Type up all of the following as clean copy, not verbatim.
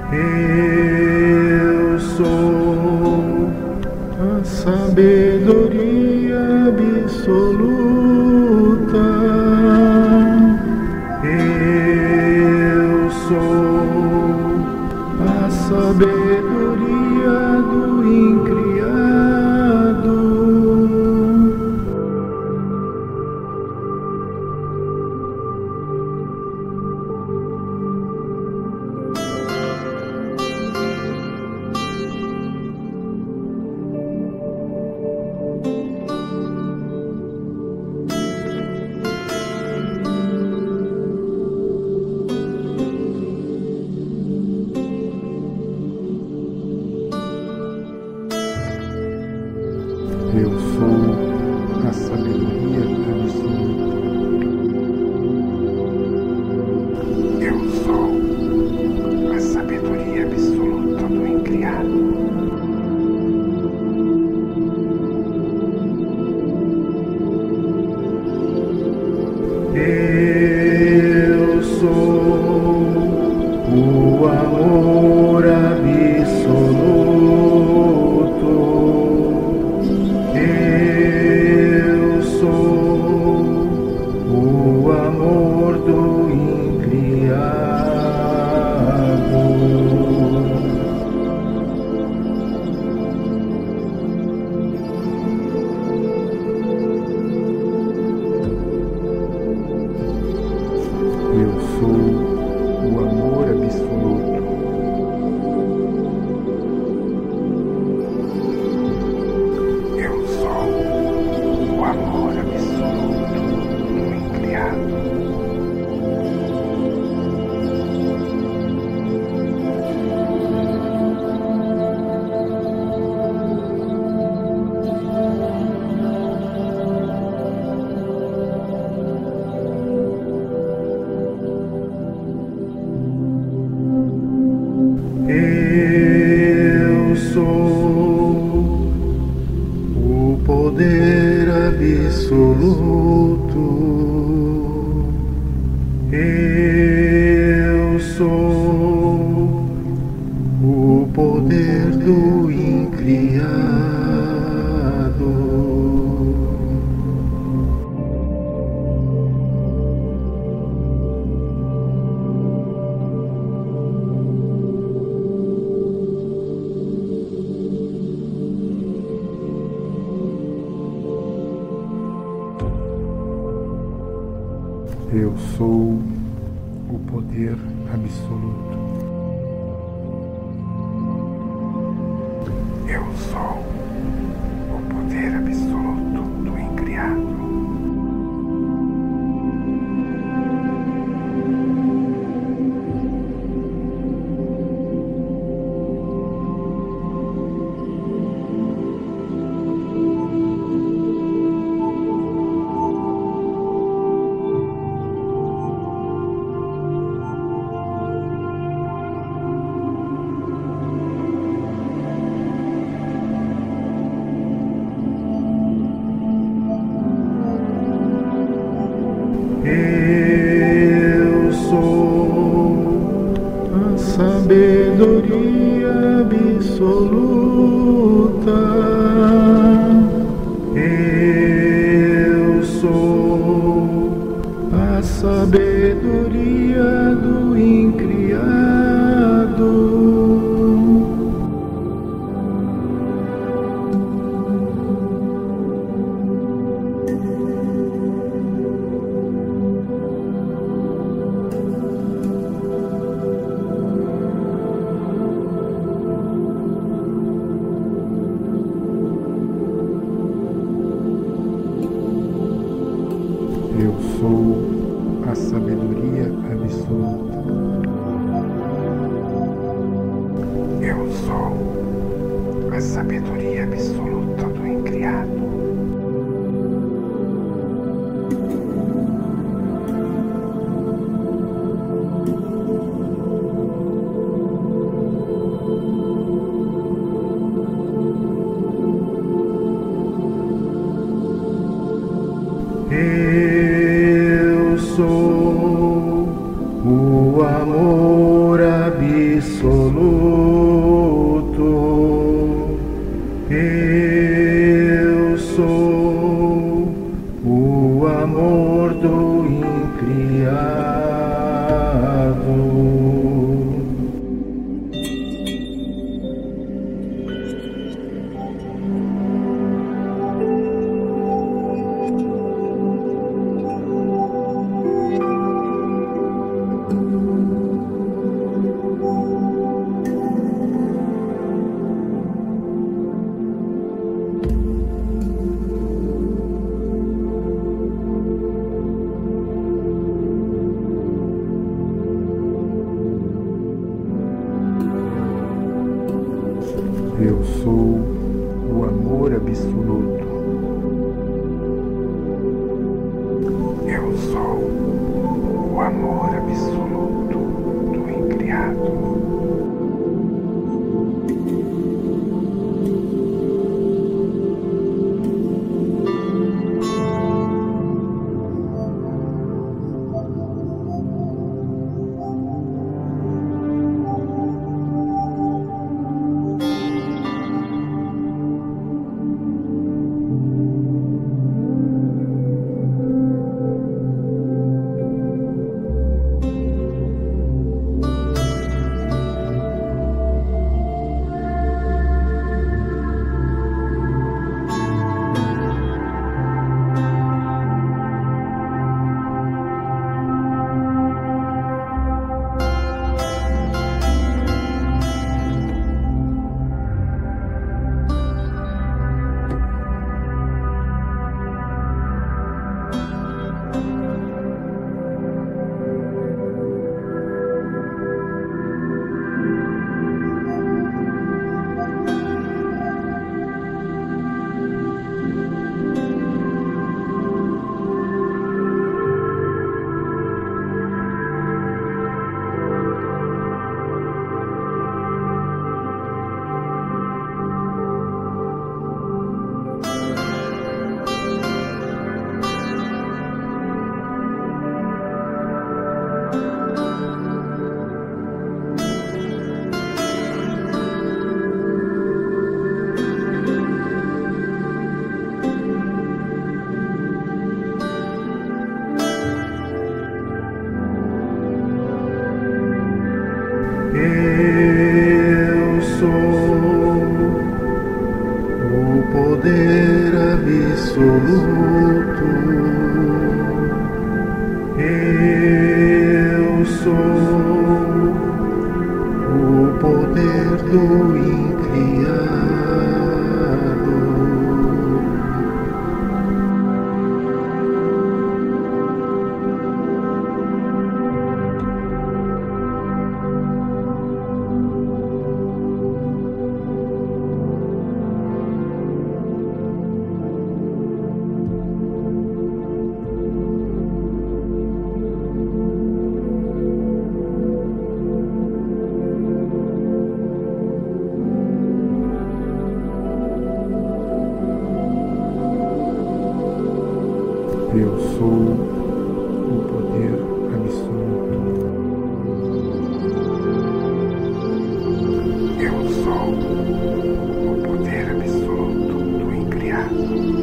Eu sou a sabedoria absoluta. Eu sou a sabedoria do incriado. Eu sou a sabedoria absoluta. Eu sou a sabedoria absoluta do incriado. Eu sou o amor absoluto. Eu sou o amor do incriado. Eu sou o amor absoluto. Eu sou o amor absoluto do incriado. Eu sou o poder absoluto. Eu sou o poder do incriado. Eu sou o poder absoluto. Eu sou o poder absoluto do incriado. Eu sou a sabedoria absoluta. Eu sou a sabedoria do incriado. Eu sou a sabedoria absoluta. Eu sou a sabedoria absoluta do incriado. Eu sou o amor absoluto. sou o amor absoluto. Eu sou o amor absoluto do incriado. Eu sou o poder absoluto. Eu sou o poder do incriado. Eu sou o poder absoluto. Eu sou o poder absoluto do incriado.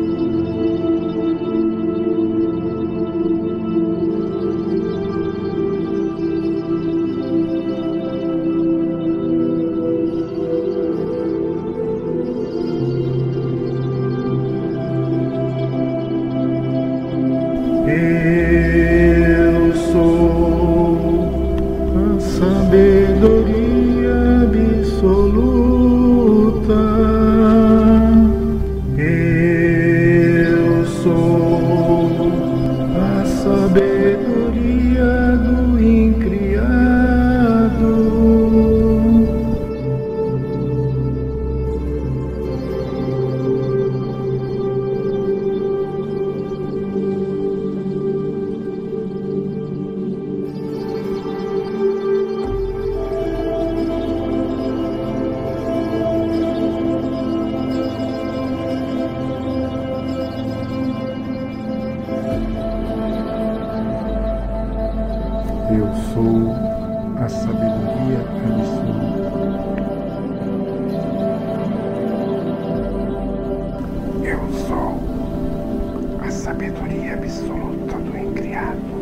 Eu sou a sabedoria absoluta. Eu sou a sabedoria do incriado. Eu sou a sabedoria absoluta. Eu sou a sabedoria absoluta do incriado.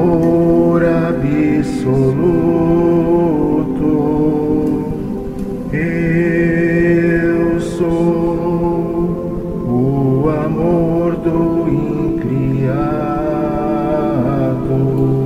amor absoluto. Eu sou o amor do incriado.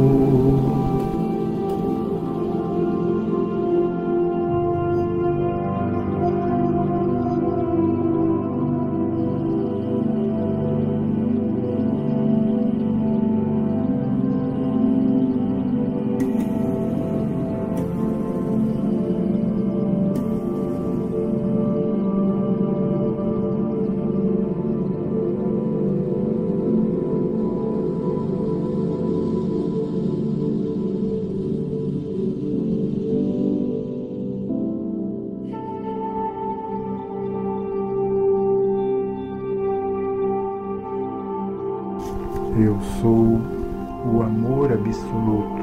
Eu sou o amor absoluto.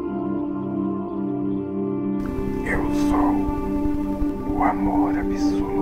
Eu sou o amor absoluto.